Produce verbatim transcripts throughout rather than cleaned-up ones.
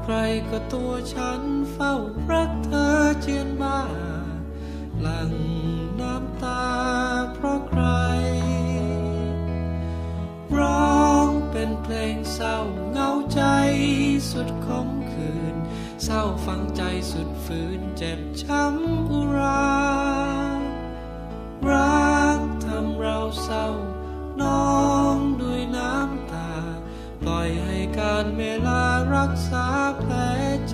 รก็ตัวฉันเฝ้ารักเธอเจียนบ้าหลั่งน้ำตาเพราะใครร้องเป็นเพลงเศร้าเหงาใจสุดขมขื่นเศร้าฝังใจสุดฝืนเจ็บช้ำอุรารักทำเราเศร้าน้องด้วยน้ำตาปล่อยให้การเวลารักษาแผลใจ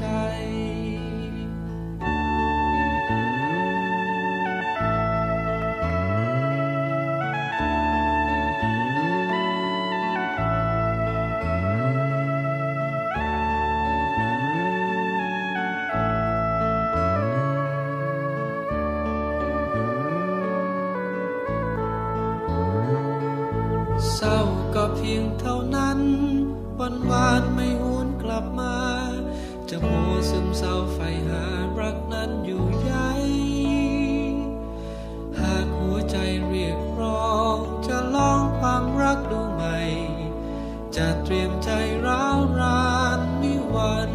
เศร้าก็เพียงเท่านั้นวันวานไม่หวนกลับมาจะมัวซึมเศร้าใฝ่หารักนั้นอยู่ใยหากหัวใจเรียกร้องจะลองความรักดูใหม่จะเตรียมใจร้าวรานนิวัน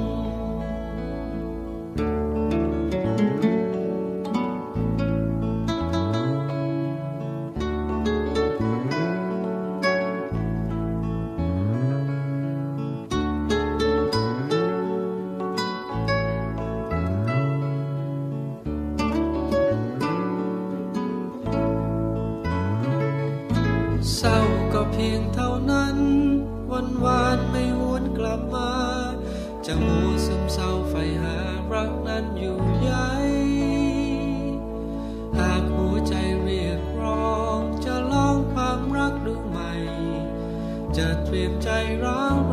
เศร้าก็เพียงเท่านั้นวันวานไม่หวนกลับมาจะมัวซึมเศร้าใฝ่หารักนั้นอยู่ใยหากหัวใจเรียกร้องจะลองความรักดูใหม่จะเตรียมใจร้าว